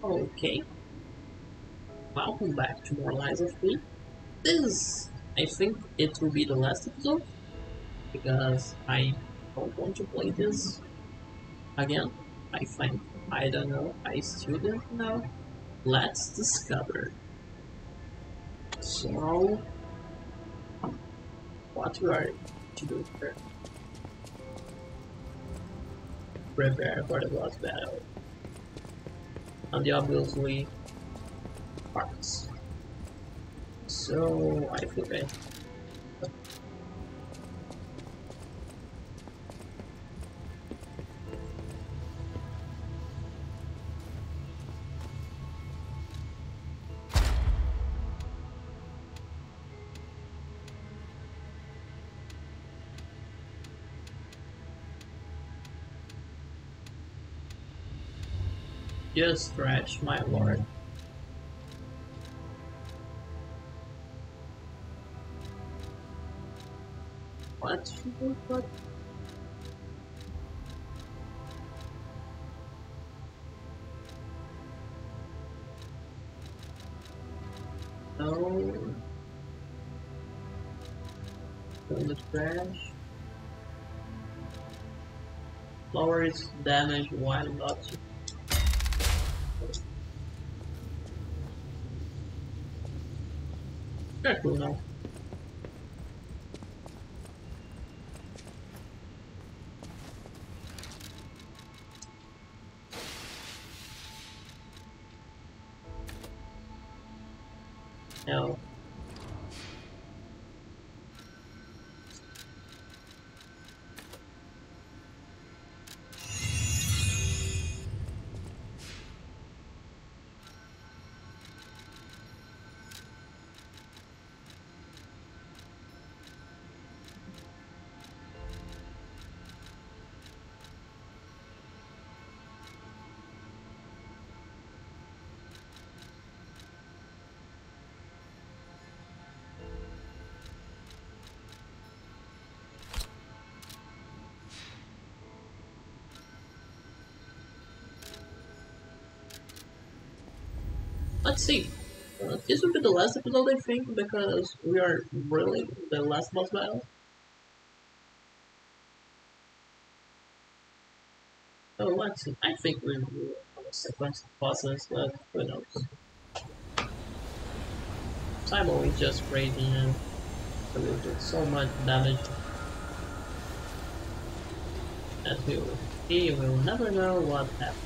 Okay, welcome back to more Lies of P. This, I think it will be the last episode, because I don't want to play this again. I think, I don't know, I still don't know. Let's discover. So, what we are to do here? Prepare for the boss battle. And the obviously parts. So I think just stretch, my lord. What should we put? No. In the trash. Lowers damage while not. Very cool now. No. Let's see. This will be the last episode, I think, because we are really the last boss battle. So let's see. I think we will have a sequence of bosses, but who knows. Simon is just crazy and we will do so much damage that he will never know what happened.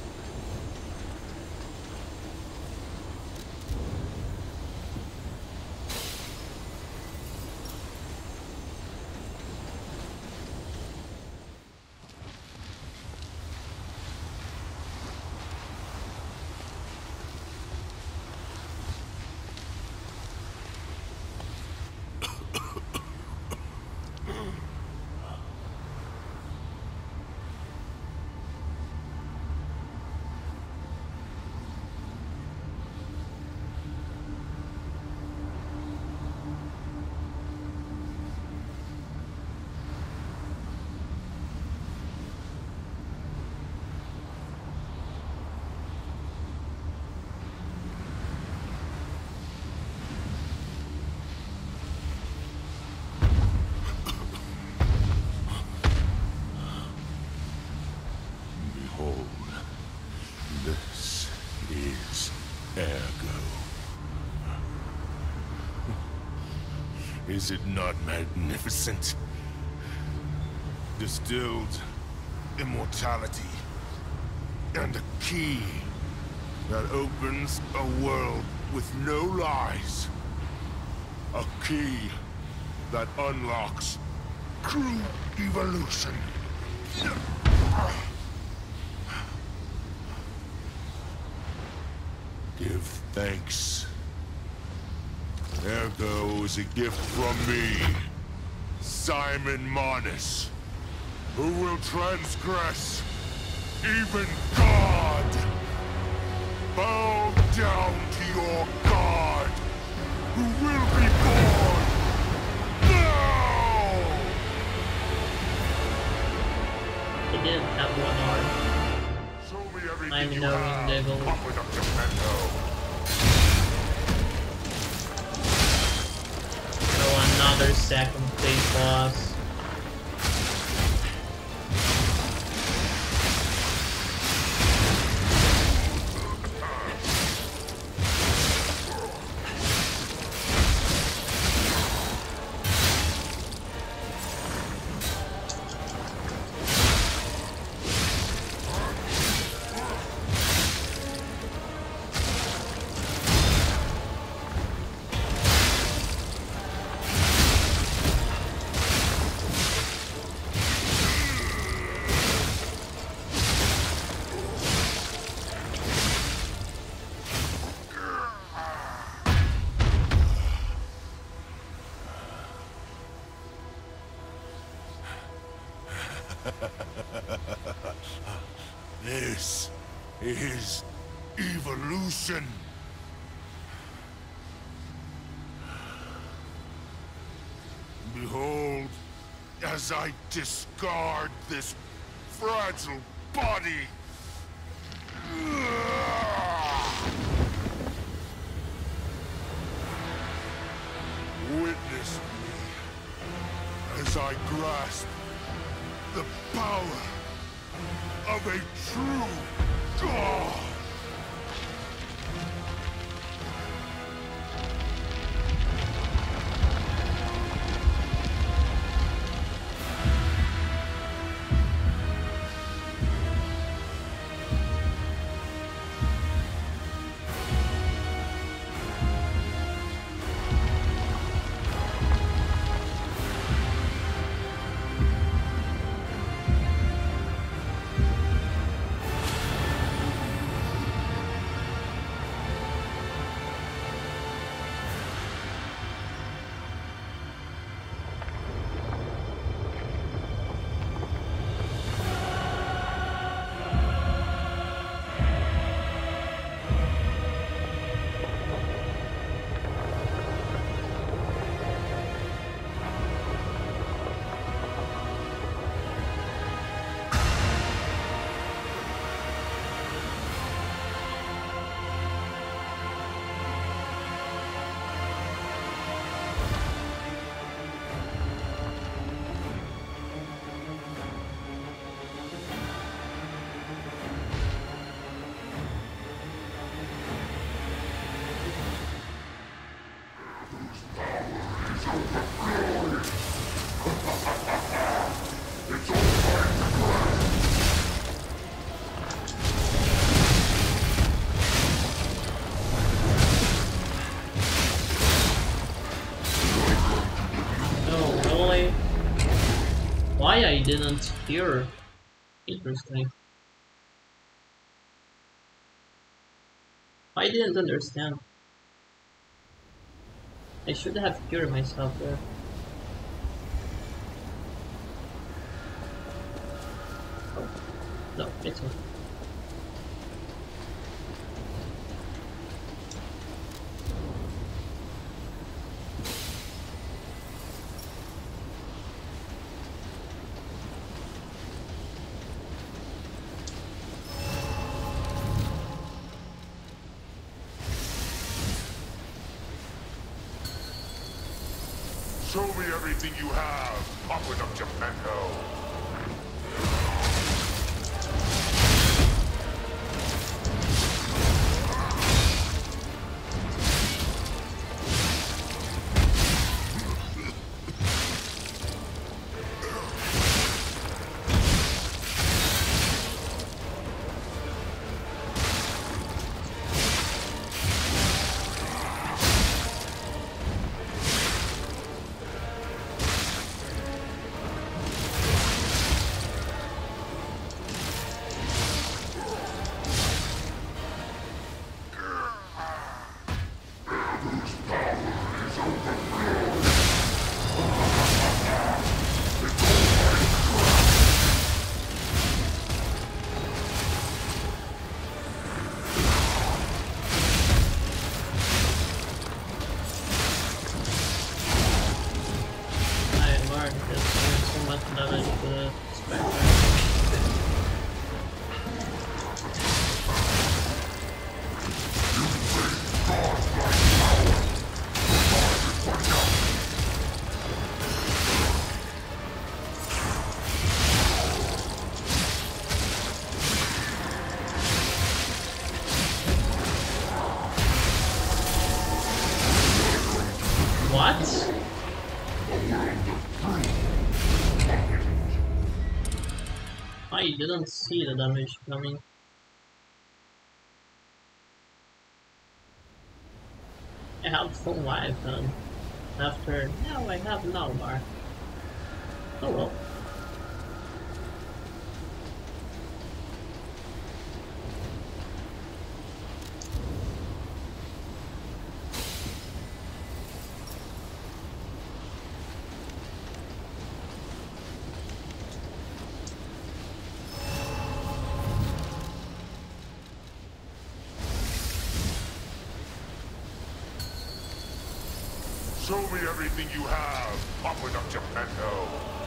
Is it not magnificent? Distilled immortality and a key that opens a world with no lies. A key that unlocks true evolution. Give thanks. Ergo is a gift from me, Simon Manus, who will transgress even God. Bow down to your God, who will be born now! He did have one arm. Show me me everything I'm you knowing have, devil. Aqueduct of Mendo. So another second phase boss. This is evolution. Behold, as I discard this fragile body. Witness me as I grasp the power of a true god. Why I didn't hear? Interesting. I didn't understand. I should have cured myself there. Oh. No, it's okay. Show me everything you have, Aqueduct of Mendo. didn't see the damage coming. I have full life and after now I have no bar. Oh well. Show me everything you have. Open up your mendo.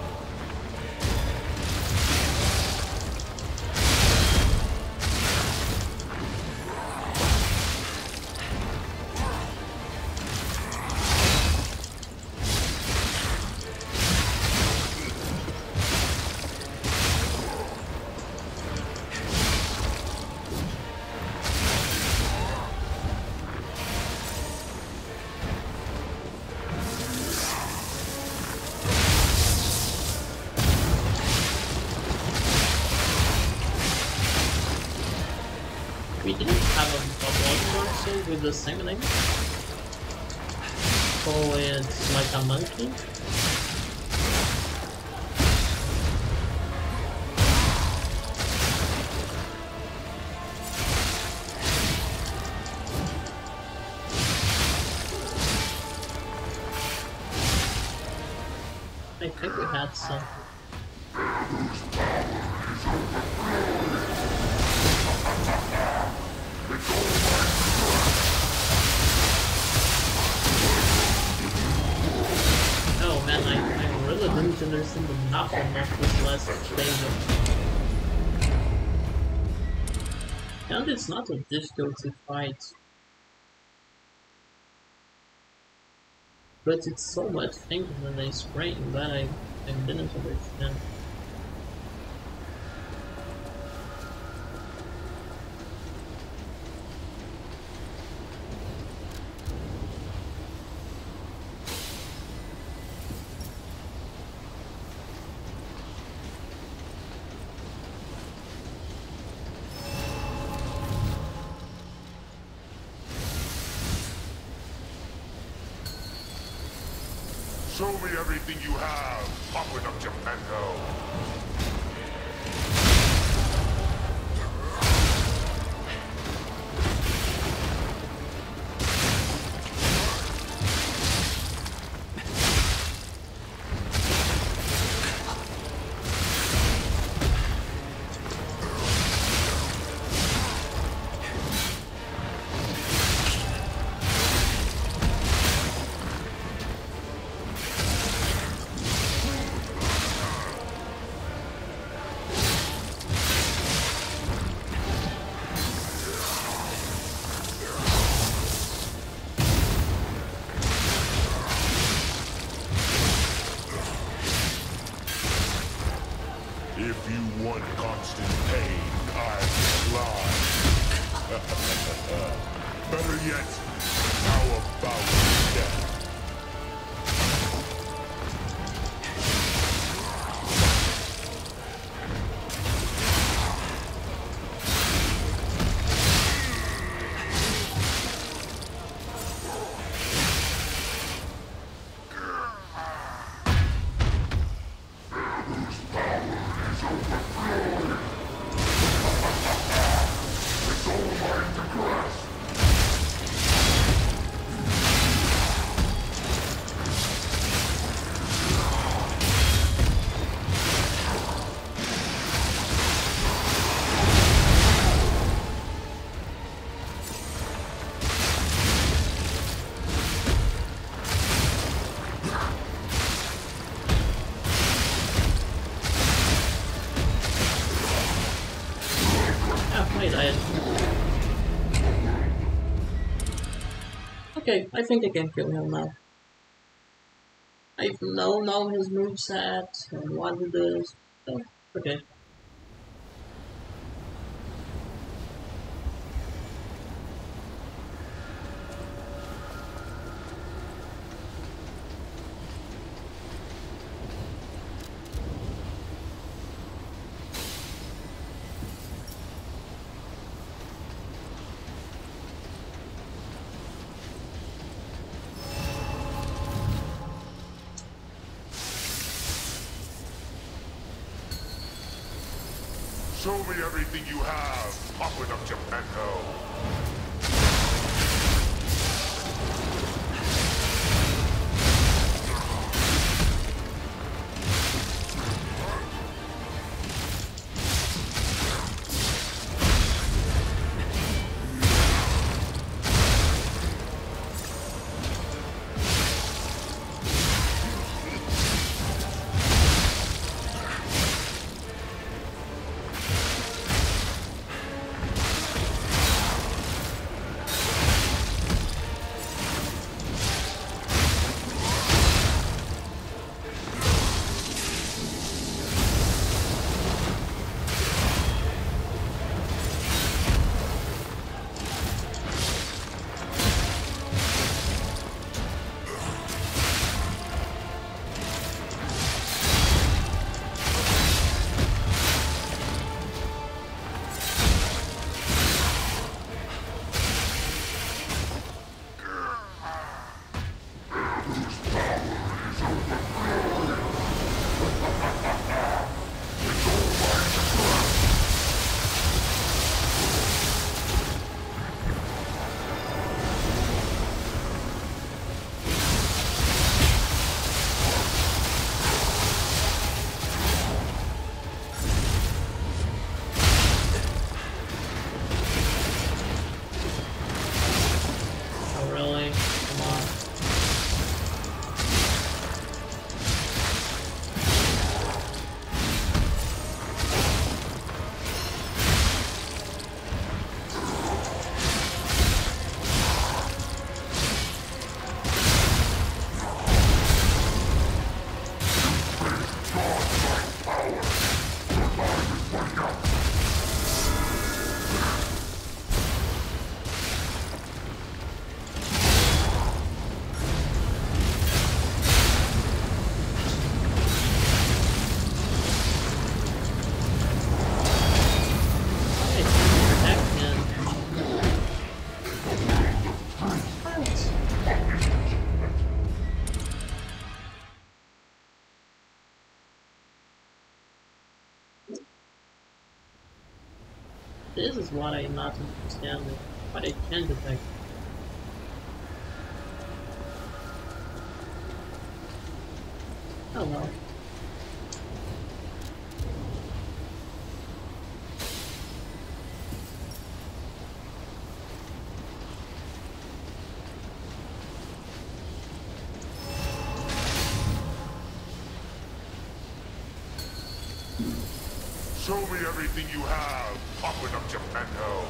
We didn't have a Bloodborne suit with the same name. So it's like a monkey. I think we had some. Oh man, I really didn't understand the nothing of this last stage. And it's not a difficult to fight. But it's so much thinking when they spray that I didn't understand. Show me everything you have. Open up your mendo. If you want constant pain, I'm blind. Better yet, how about death? Okay, I think I can kill him now. I know his moveset and what he does. So, okay. Show me everything you have. Open up Geppetto. This is what I'm not understanding, but I can detect. Oh well. Show me everything you have. Open up Geppetto.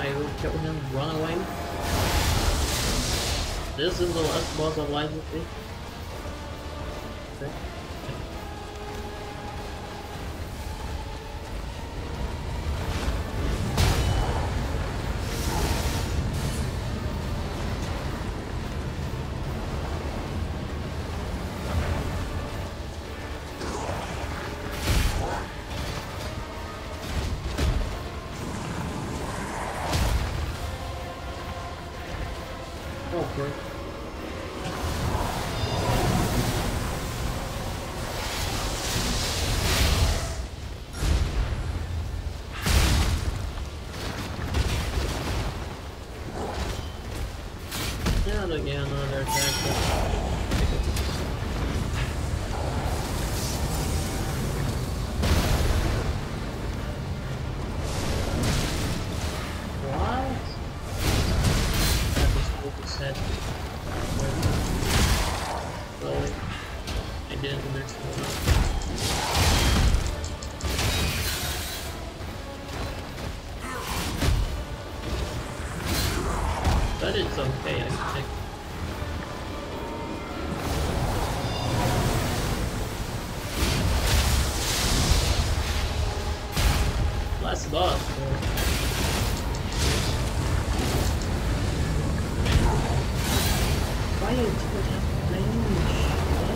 I will kill him, run away. This is the last boss of Lies of P. Okay. Okay. And again, another attack. What? That was what we said. Well, I didn't understand. But it's okay, I think. Last boss. Why did you have range?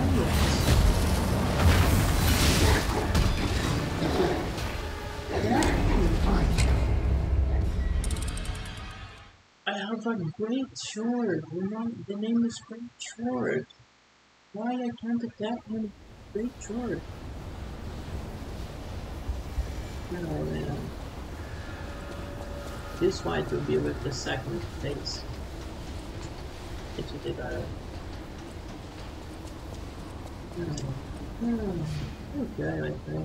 I have a great sword. The name is Great Sword. Why I can't attack him? Great Sword. Oh man. This fight will be with the second phase. It's what they got it. Okay, I think.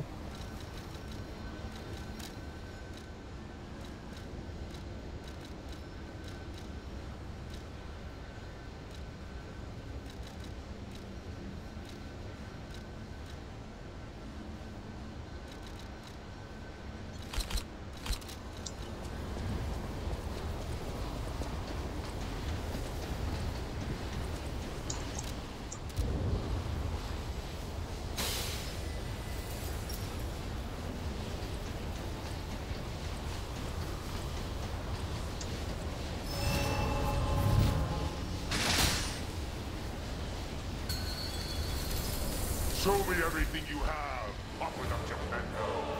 Show me everything you have. Open up your window.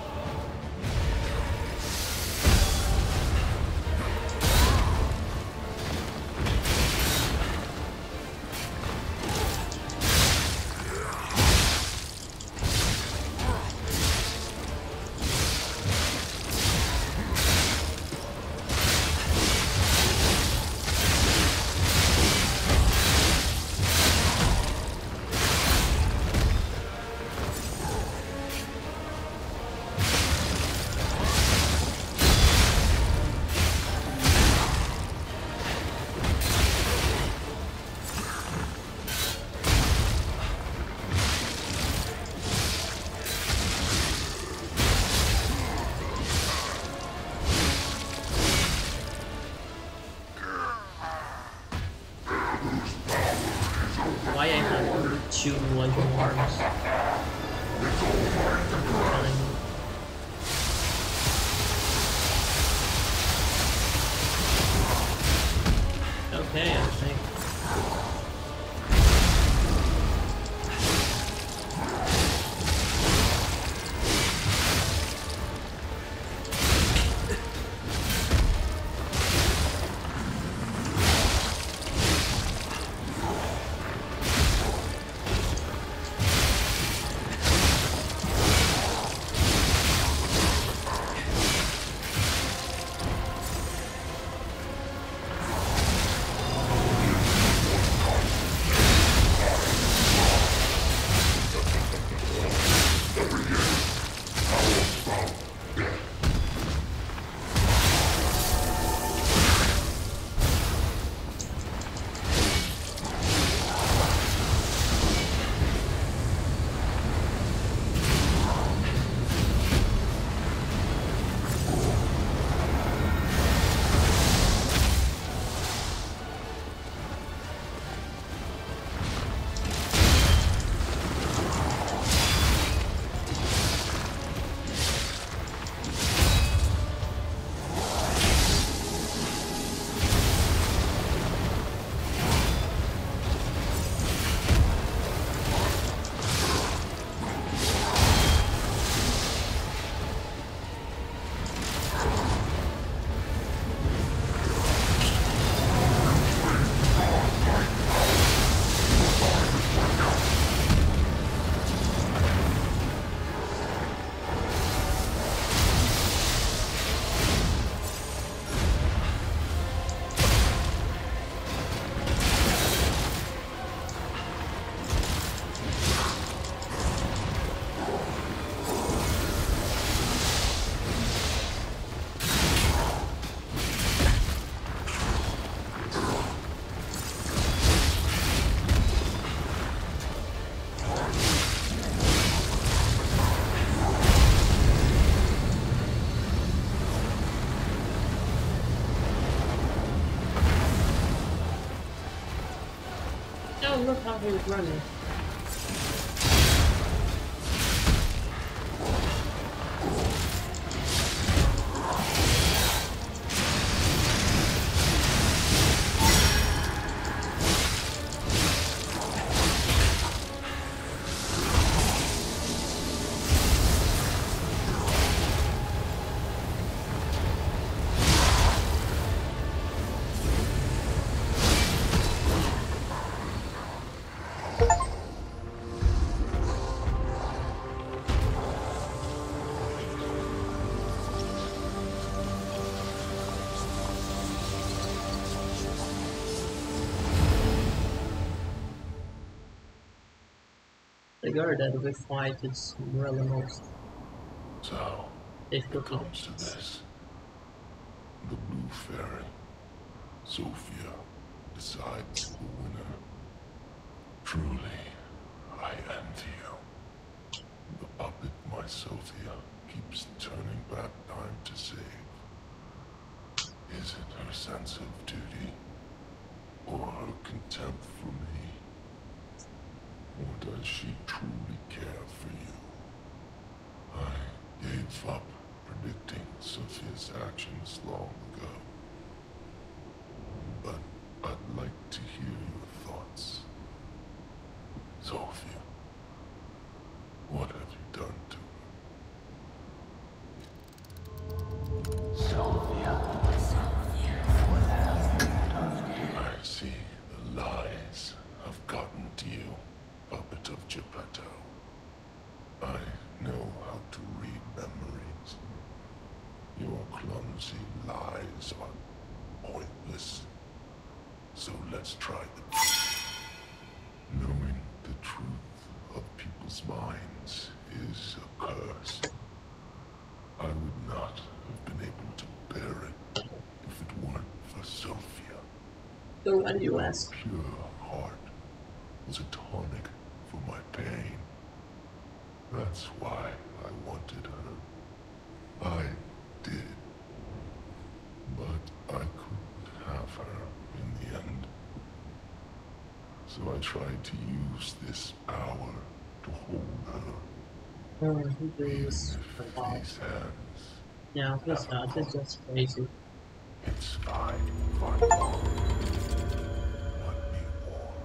Why I have only 2 legend arms? Okay, I think. look how he's running. The girl that we fight is really most So, it difficult. comes to this. The Blue Fairy, Sophia, decides the winner. Truly, I envy you. The puppet, my Sophia, keeps turning back time to save. Is it her sense of duty, or her contempt for me? Or does she truly care for you? I gave up predicting Sophia's actions long ago. But I'd like to hear your thoughts. Sophia, what have you done to her? Sophia, what have you done to her? I see the lies have gotten to you, puppet of Geppetto. I know how to read memories. Your clumsy lies are pointless. So let's try them. Knowing the truth of people's minds is a curse. I would not have been able to bear it if it weren't for Sophia. So why do you ask? Pure heart was a tonic for my pain. That's why I wanted her. I did. But I couldn't have her in the end. So I tried to use this power to hold her. He is If a lot. these hands, Yeah, he's not. He's just crazy. it's fine if I want. Let me warn.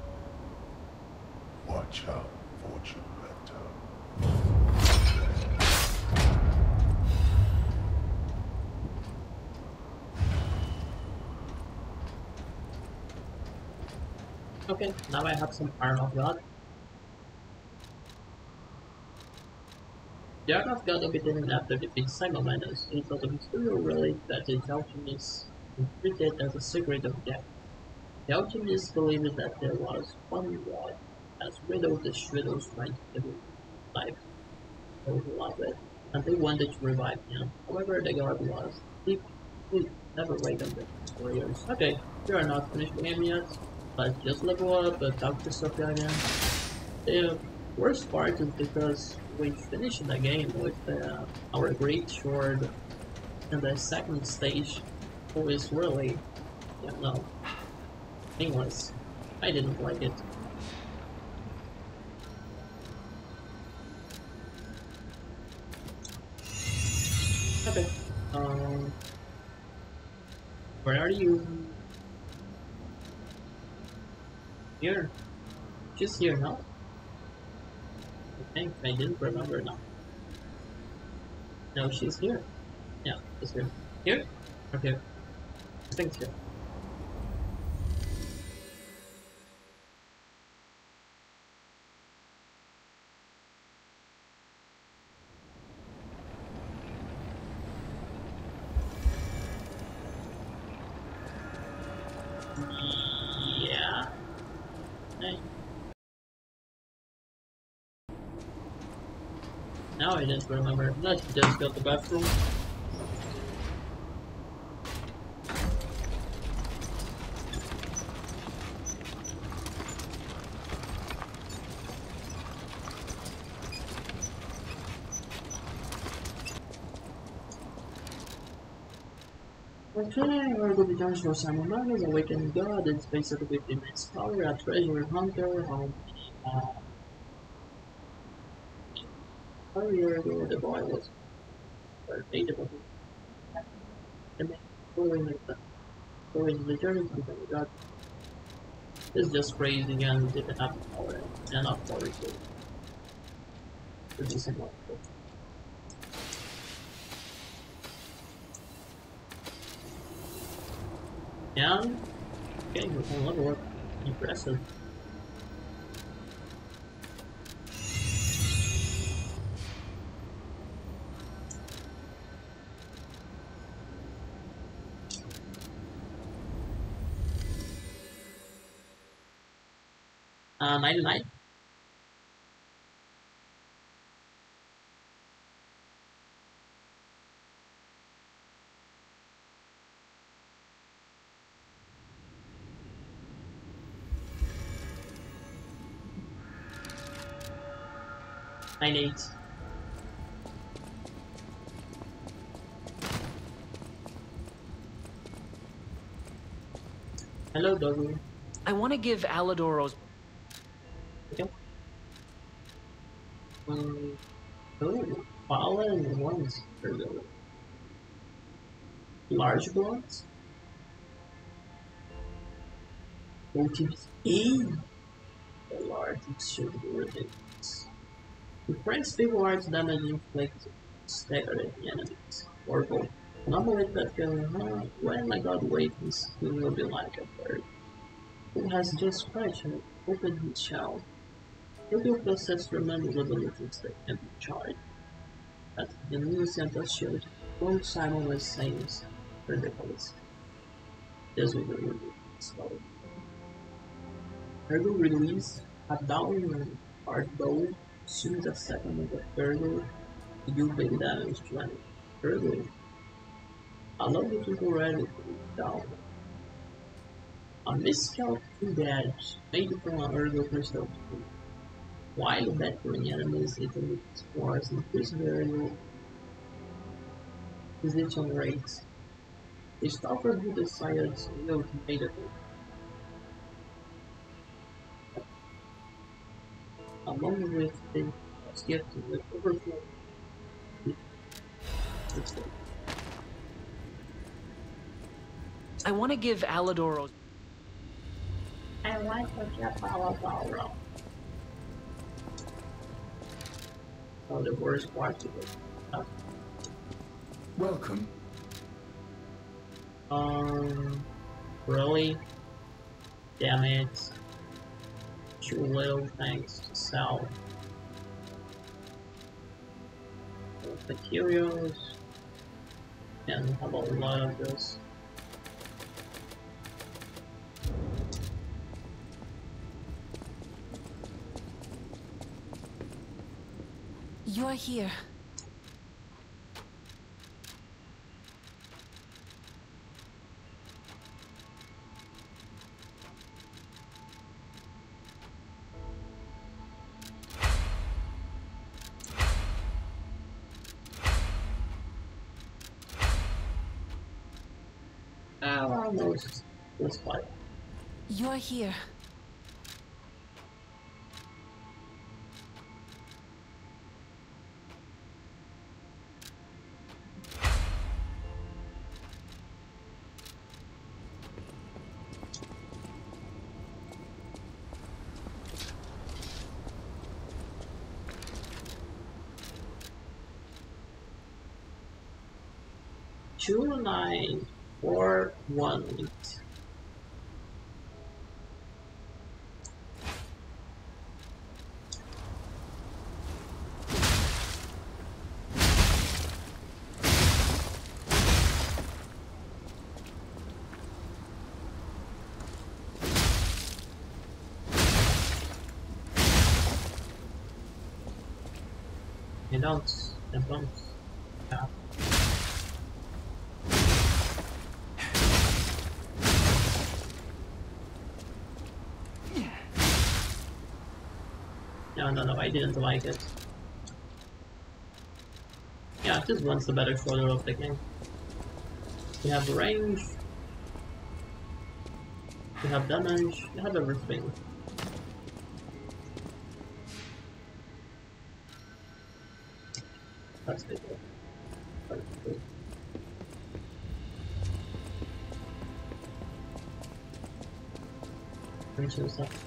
Watch out for Geppetto. Okay, now I have some Arm of God. The Arm of God obtained after defeating Simulmanus, it was a mysterious relic that the alchemists treated as a secret of death. The alchemists believed that there was one God, as widows the shadows trying to give life those who loved it, and they wanted to revive him. However, the God was deep sleep, never wakened the warriors. Okay, we are not finished the game yet. Let's just level up and talk to Sophia again. The worst part is because we finished the game with our great sword in the second stage, who is really, meaningless. I didn't like it. Okay, where are you? Here. She's here now. I think I didn't remember now. No, she's here. Yeah, she's here. Here? Okay. I think it's here. Yeah. Hey. Now I didn't remember. Let's just go to the bathroom. Okay, where do we turn for Simon Magus, Awakened God, it's basically with immense power, a treasure hunter, earlier the boy was native of the man following the journey to the God. It's just crazy and didn't have power enough power to do something like that. Yeah, okay, we're on level up. Impressive. Night to night. Night 8. Hello, Dogu. I want to give Aladoros. Okay. Oh, fallen ones for the large blocks. OTP. The large should be ridiculous. The Frank's stable arts damage inflict staggered enemies. Or both. Not believe that feeling, when my god wakens, he will be like a bird. Who has just scratched and opened his shell. He will possess tremendous abilities that can be charged. But the new Santa shield won't Simon was saying ridiculous. This will be really slow. Ergo release a down hard bow, shoots a second of the Ergo to do big damage to an Ergo. Allow the people ready to be down. A miscalculated badge made from an Ergo crystal. While battering enemies, it explores increase their position rates. The stopper who decided to go to made it. Along with the gift with overflow. I want to give Aladoros. I like what you're all. Oh, the worst part of it. Welcome. Really? Damn it. Too little things to sell. Materials. And have a lot of this. You're here. Almost this fight. You're here. Two 9 4 1 8. You don't. Yeah. No, I didn't like it. Yeah, this one's the better shoulder of the game. We have range. We have damage. We have everything. That's good. That's good. Mention stuff.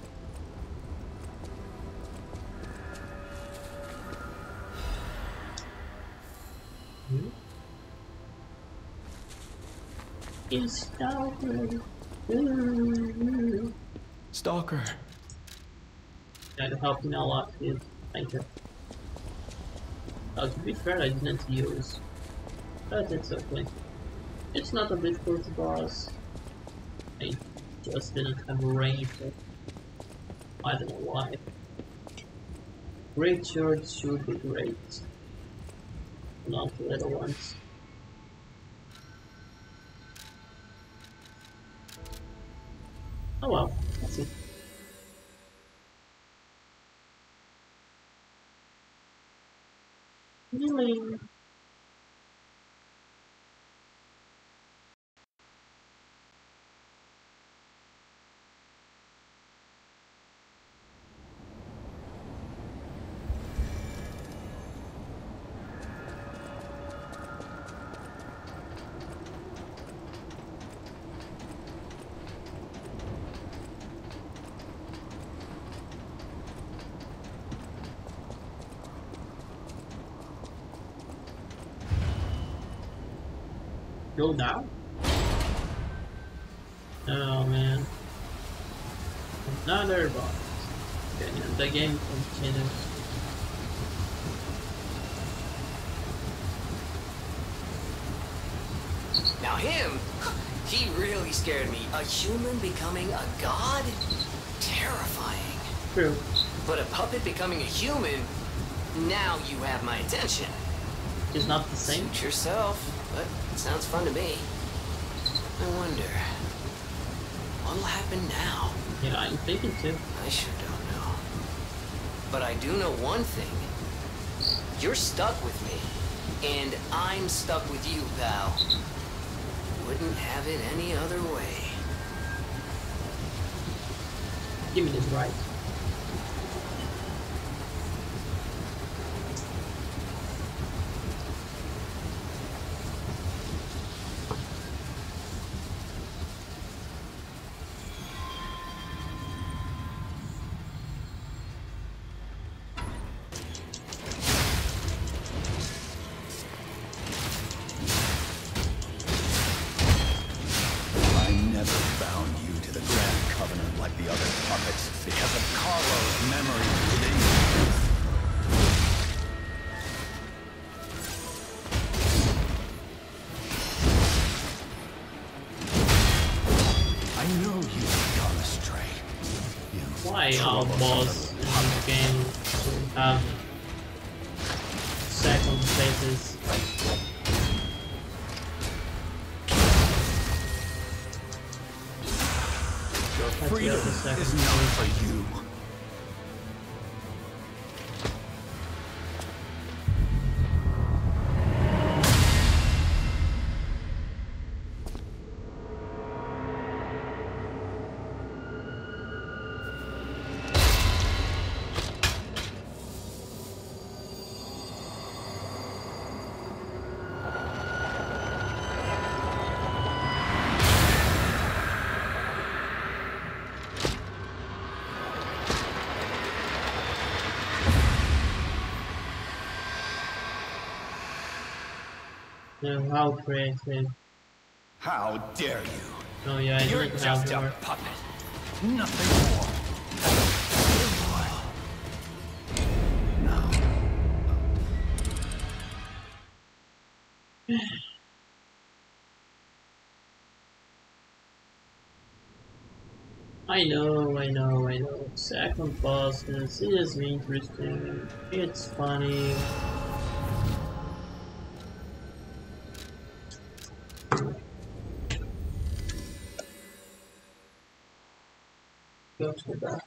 Is Stalker. Stalker. That helped me a lot, dude. Thank you. To be fair, I didn't use, but it's okay. It's not a difficult boss. I just didn't have a range. I don't know why. Great swords should be great. Not the little ones. Oh well, let's see. Healing. Go down? Oh man. Another boss. Okay, and the game continues. Now him, he really scared me. A human becoming a god? Terrifying. True. But a puppet becoming a human? Now you have my attention. It's not the same. Suit yourself, but it sounds fun to me. I wonder, what'll happen now? Yeah, I'm thinking too. I sure don't know. But I do know one thing. You're stuck with me, and I'm stuck with you, pal. Wouldn't have it any other way. Give me this right. Why our boss in the game should have second phases? Your freedom is not for you. How creative. How dare you? Oh yeah, I You're didn't just have a more. puppet. Nothing more. I know. Second bosses is interesting. It's funny. Go to that.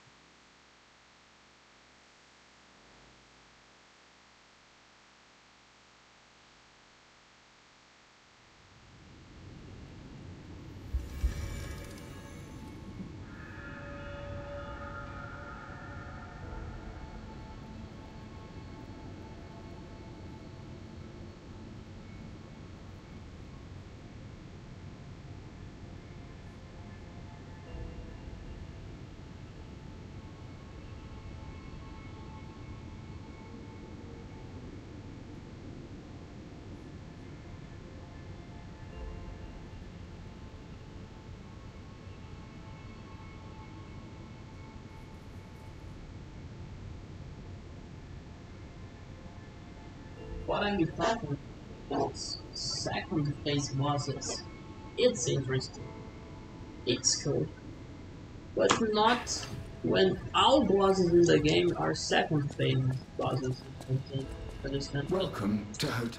what I'm talking about second phase bosses, it's interesting. It's cool. But not when all bosses in the game are second phase bosses. Understand? Welcome to Hotel.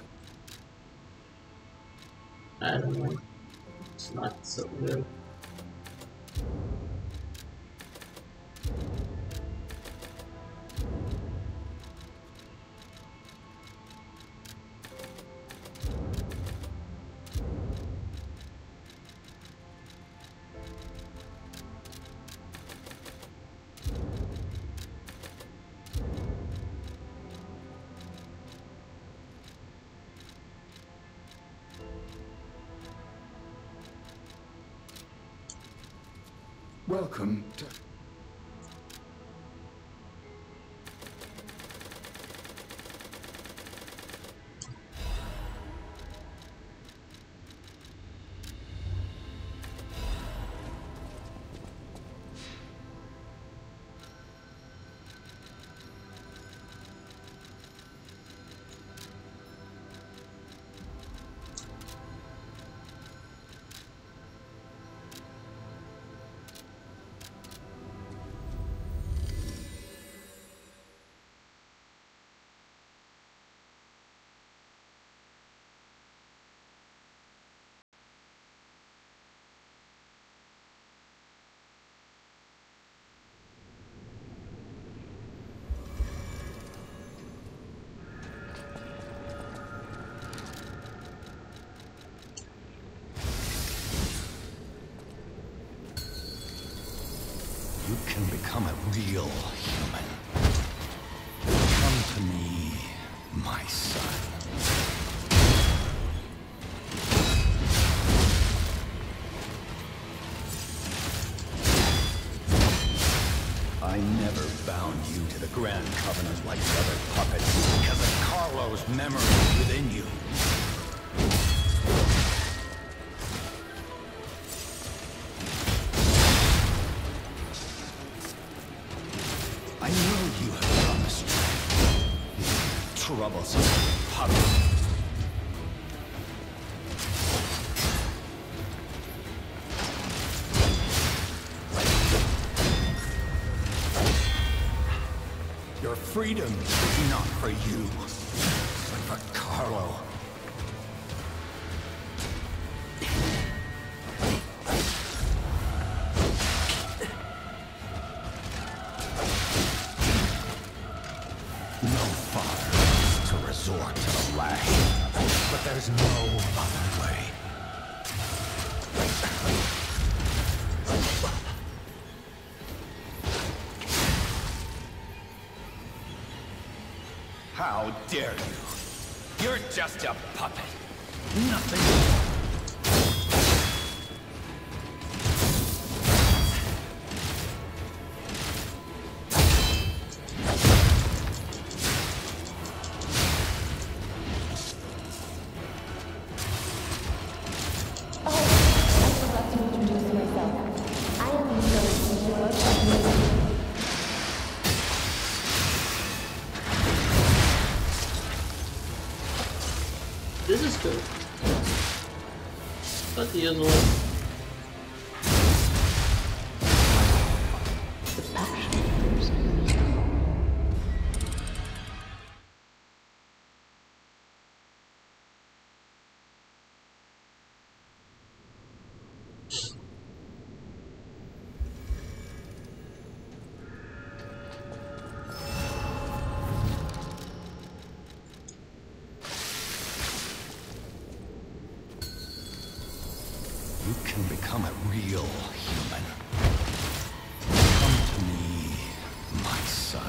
I don't know. It's not so good. Welcome to... You can become a real human. Come to me, my son. I never bound you to the Grand Covenant like the other puppets because of Carlo's memory within you. I know you have gone astray. Troublesome puppet. Your freedom is not for you, but for Carlo. No father is to resort to the lash, but there's no other way. How dare you? You're just a puppet. Nothing more. This is cool. But the usual. You can become a real human. Come to me, my son.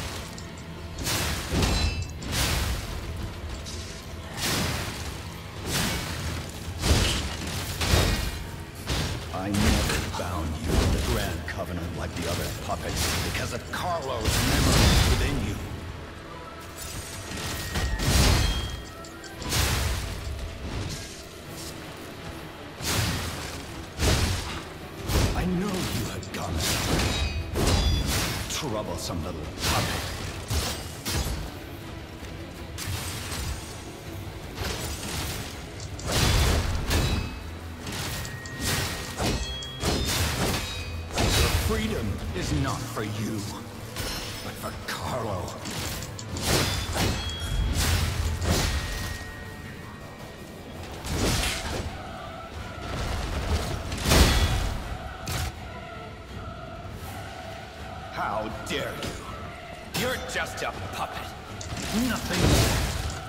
I never bound you to the Grand Covenant like the other puppets because of Carlo's memory within you. I know you had gone astray. Troublesome little puppet. Freedom is not for you, but for Carlo. How dare you? You're just a puppet. Nothing more.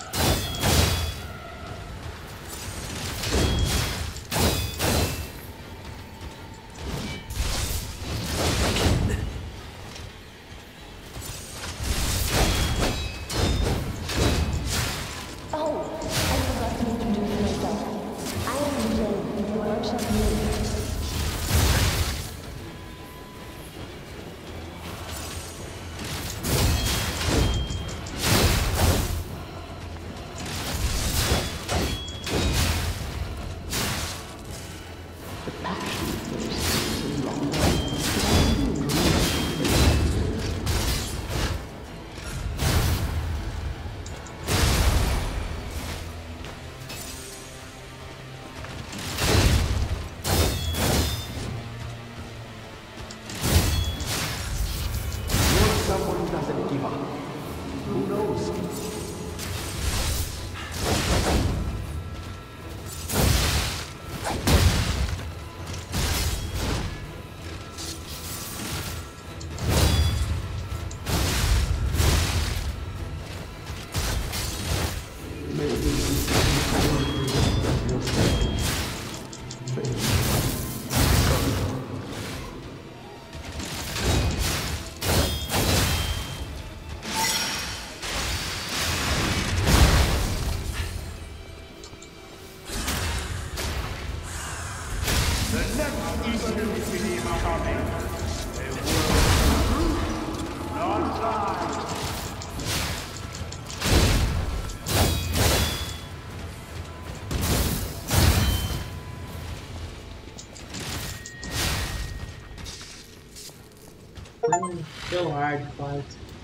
Still hard to fight.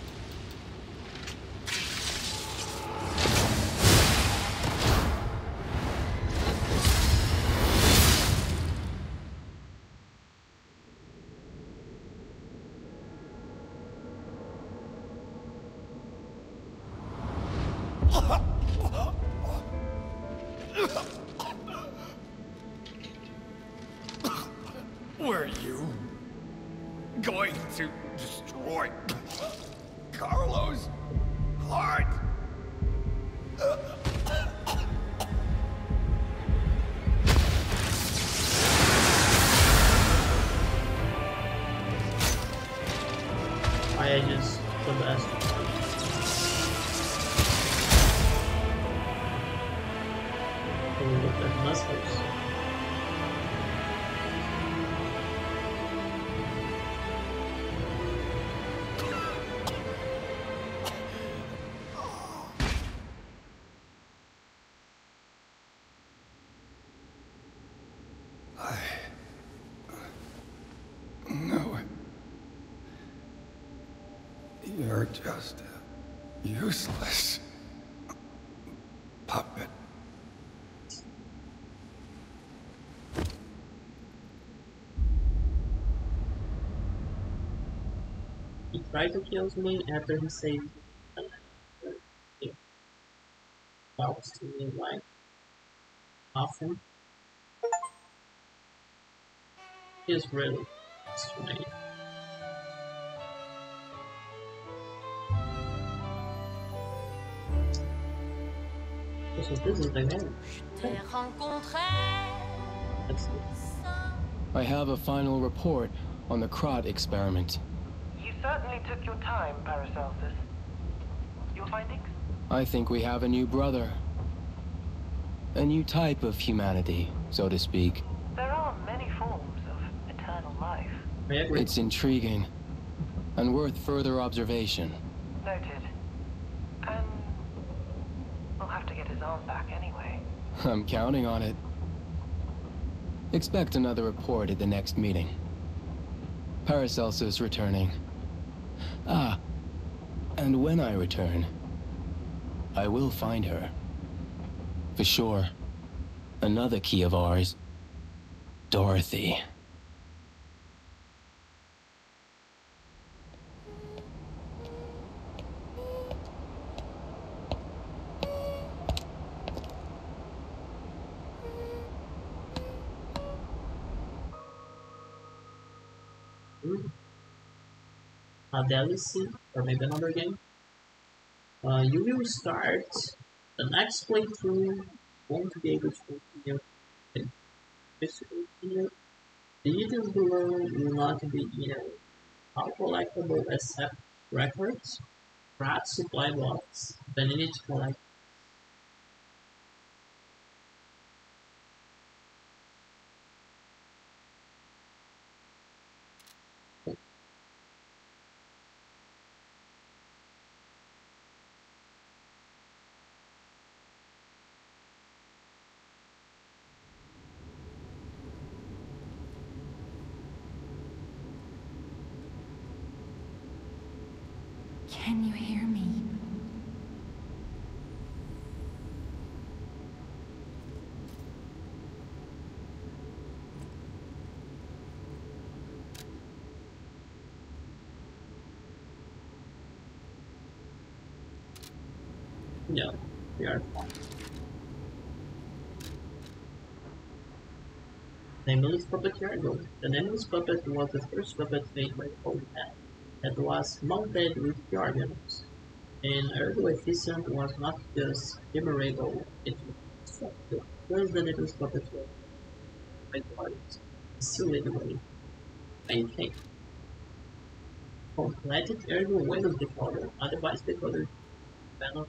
Were you going to destroy Carlo's heart? I just the best. Oh, look at muscles. No. You're just a useless puppet. He tried to kill me after he saved me. Talks to me like often. He's really strange. So this is the game. Let's see. I have a final report on the Krot experiment. You certainly took your time, Paracelsus. Your findings? I think we have a new brother. A new type of humanity, so to speak. There are many forms of eternal life. I agree. It's intriguing and worth further observation. Noted. And we'll have to get his arm back anyway. I'm counting on it. Expect another report at the next meeting. Paracelsus returning. Ah, and when I return, I will find her. For sure. Another key of ours. Dorothy. through a DLC or maybe another game, you will start the next playthrough, won't be able to continue and physically continue. The details below will not be uncollectible except records, perhaps supply box, then you need to collect. Can you hear me? No, we are fine. Nameless Puppet Yargo. The Nameless Puppet was the first puppet made by Old Man that was mounted with organs. And Ergo Efficient was not just memorable, it was effective. Because the Nameless Puppet was by parties. Still anyway. I think. Completed Ergo Windows decoder, a device decoder panel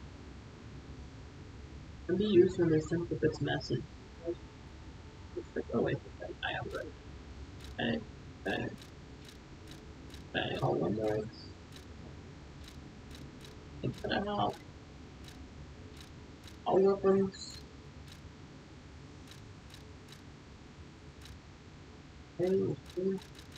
can be used to understand puppet's message. Oh wait, I am ready. All one more. Put it out. All weapons. Okay.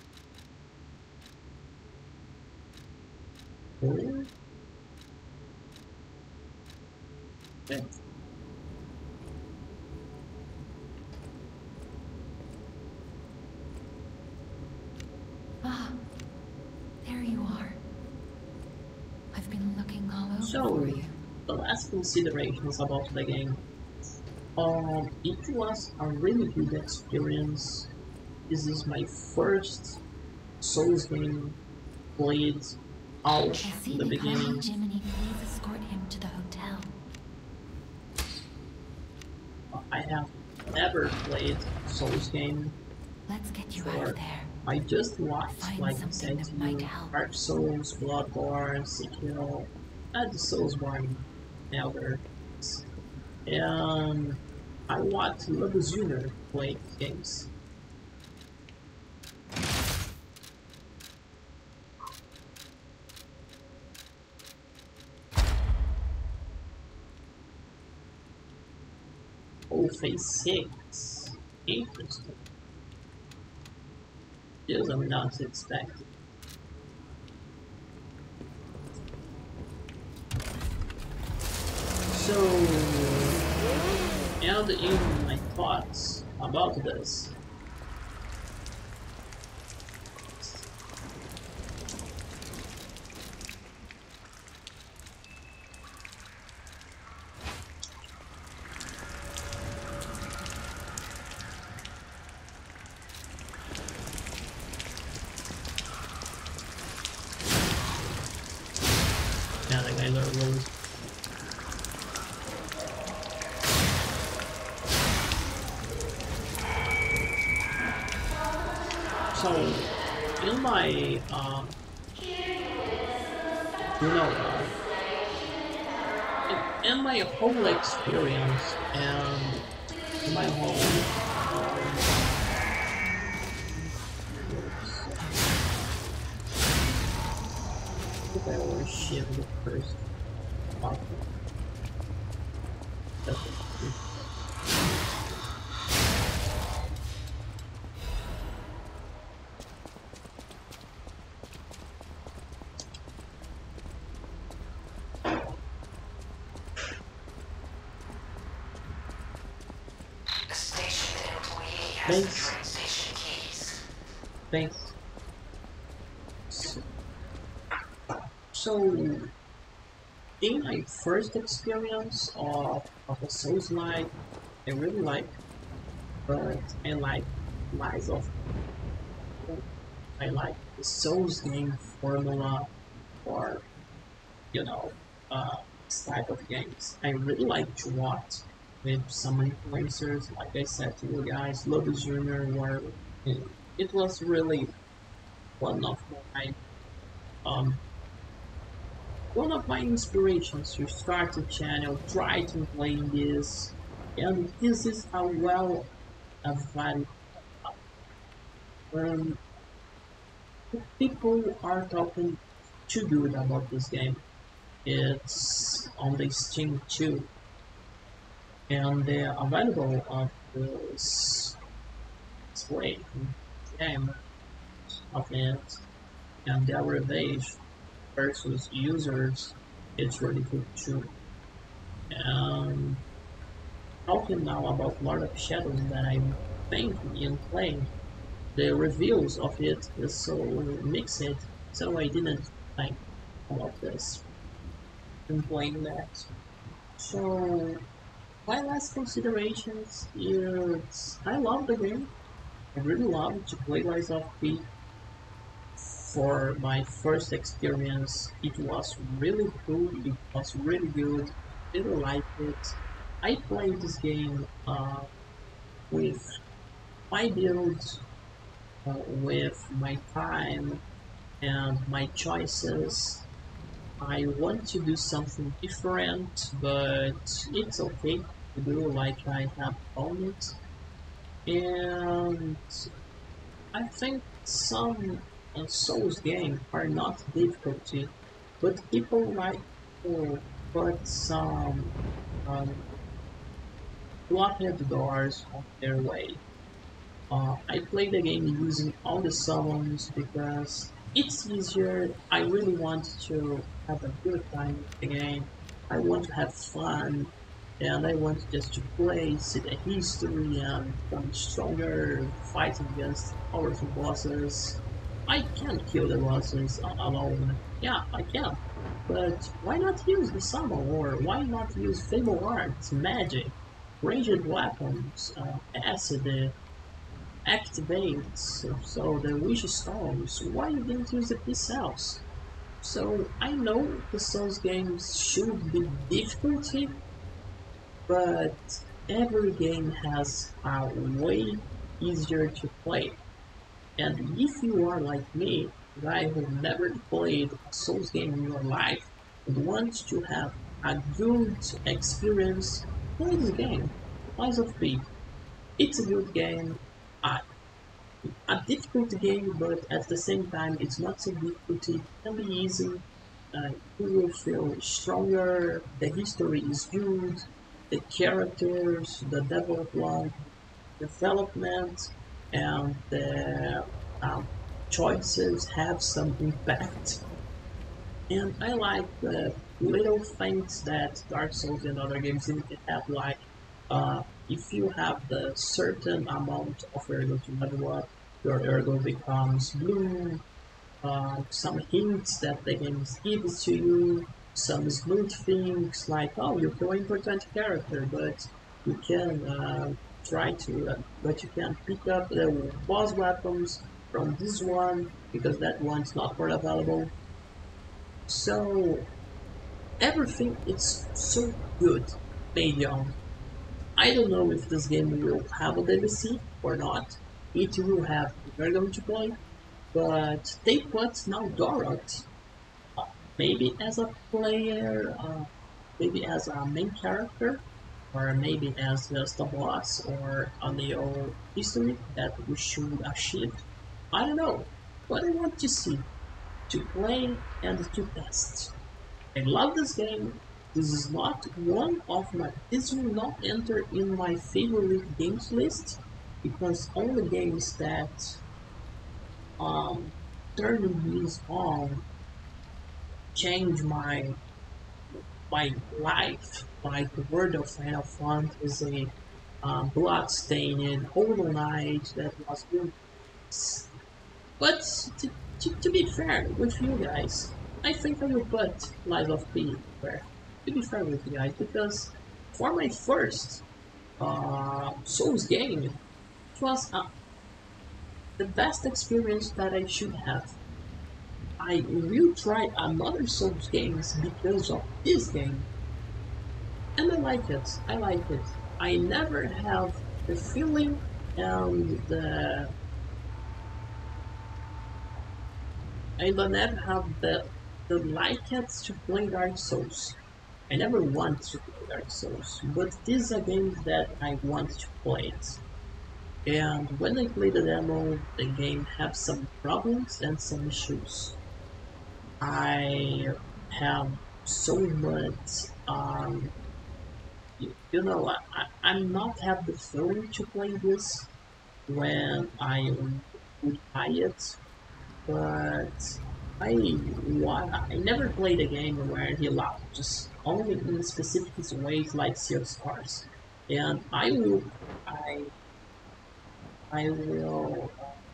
Ah, there you are. I've been looking all over So, for you. the last considerations about the game. It was a really good experience. This is my first Souls game played out I see in the the beginning. Jiminy, please escort him to the hotel. I have never played Souls game Let's get you out before. of there. I just watched, Find like I something said, that might help. Dark Souls, Bloodborne, Sekiro, and the Soulsborne Elder. And I watched Lobuzuna play games. Oh, phase 6. Interesting. Yes, I'm not expecting. So, and in my thoughts about this, yeah, the guy literally. So, in my, in my whole experience and in my whole, I think I always shit the first part. That's it. The station employee has Thanks. the train station keys. Thanks. So, in my first experience of a Souls-like, I really like, but I like Lies of I like the Souls game formula for, you know, this type of games. I really like to watch with some influencers, like I said to you guys, Lobos Jr., where it was really one of my um, one of my inspirations to start the channel, try to play this, and this is how well I've value. Um, People are talking too good about this game. It's on the Steam too, and they're available on this display game of it, and their revenge versus users, it's really good too. And talking now about Lord of Shadows that I'm thinking in playing, the reviews of it is so mixed, so I didn't think about this in playing that. So my last considerations is I love the game. I really love to play Lies of P. For my first experience, it was really cool. It was really good. I really liked it. I played this game with my build, with my time and my choices. I want to do something different, but it's okay to do like I have done it. And I think some Souls games are not difficulty, but people like to put some um, blocked doors on their way. I play the game using all the summons because it's easier. I really want to have a good time with the game. I want to have fun, and I want just to play, see the history, and become stronger, fighting against powerful bosses. I can kill the bosses alone. Yeah, I can. But why not use the summon, or why not use Fable Arts, magic, ranged weapons, acid, activates, so the wish stones, why you didn't use the P-cells? So I know the Souls games should be difficulty, but every game has a way easier to play. And if you are like me, a guy who never played a Souls game in your life and wants to have a good experience, play this game. Lies of P. It's a good game. I a difficult game, but at the same time, it's not so difficult. It can be easy. You will feel stronger. The history is good. The characters, the development, and the choices have some impact. And I like the little things that Dark Souls and other games didn't have, like if you have the certain amount of ergo to level up, your ergo becomes blue. Some hints that the game gives to you, some smooth things like, oh, you kill an important character, but you can but you can pick up the boss weapons from this one because that one's not more available. So everything is so good made on. I don't know if this game will have a DLC or not. It will have if we're going to play, but they put now Dorot, maybe as a player, maybe as a main character, or maybe as just a boss or a Neo history that we should achieve. I don't know, but I want to see, to play and to test. I love this game. This is not one of my. This will not enter in my favorite games list because only games that turn me on change my life. Like the World of Final Fantasy, Bloodstained, Hollow Knight. That was good. But to be fair with you guys, I think I will put Lies of P there. To be fair with you guys, because for my first Souls game, it was the best experience that I should have. I will try another Souls games because of this game. And I like it. I like it. I never have the feeling and the I don't ever have the like it to play Dark Souls. I never want to play Dark Souls, but this is a game that I want to play it. And when I play the demo, the game have some problems and some issues. I have so much, you know, I'm not have the feeling to play this when I would buy it, but I never played a game where he laughed, just only in specific ways like Sea of Stars. And I will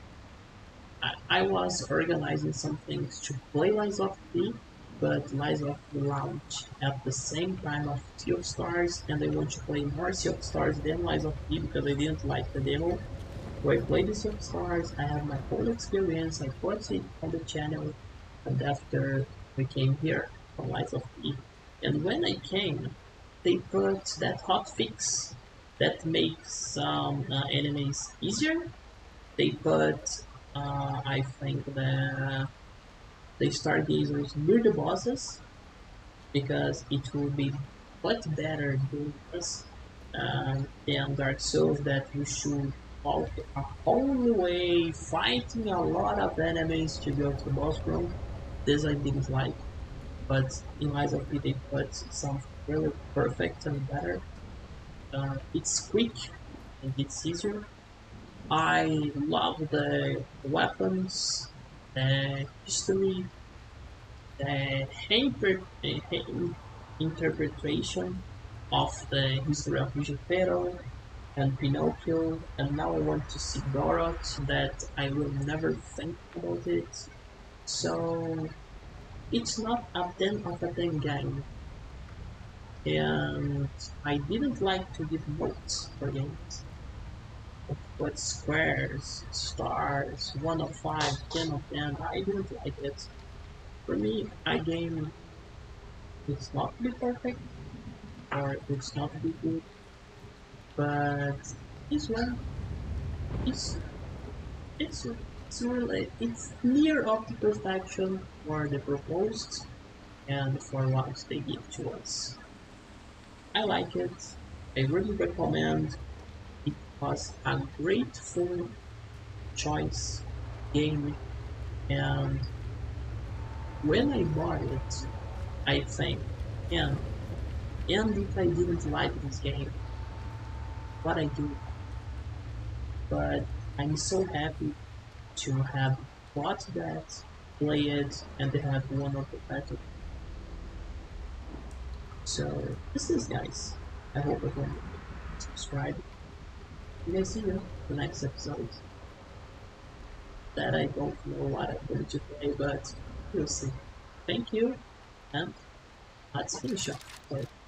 I was organizing some things to play Lies of P, but Lies of P launched at the same time of Sea of Stars, and I want to play more Sea of Stars than Lies of P because I didn't like the demo. So I played the Sea of Stars, I have my whole experience, I put it on the channel, and after we came here for Lies of P. And when I came, they put that hotfix that makes some enemies easier. They put, I think, they start these with near the bosses because it will be much better doing this than Dark Souls that you should walk a whole way fighting a lot of enemies to go to the boss room. This I didn't like, but in Lies of P they put something really perfect and better. It's quick and it's easier. I love the weapons, the history, the interpretation of the history of Geppetto and Pinocchio, and now I want to see Dorothy that I will never think about it. So it's not a 10 out of 10 game, and I didn't like to give notes for games. But squares, stars, 1 of 5, 10 of 10, I didn't like it. For me, a game it's not be perfect or it's not be good, but this one is it's really it's near of the perfection for the proposed and for what they give to us. I like it. I really recommend. It was a great full choice game, and when I bought it, I think, and if I didn't like this game, what I do, but I'm so happy to have bought that, play it, and they have one of the better. So this is guys. I hope everyone subscribe. You guys see you in the next episode. That I don't know what I'm going to play, but we'll see. Thank you, and let's finish up.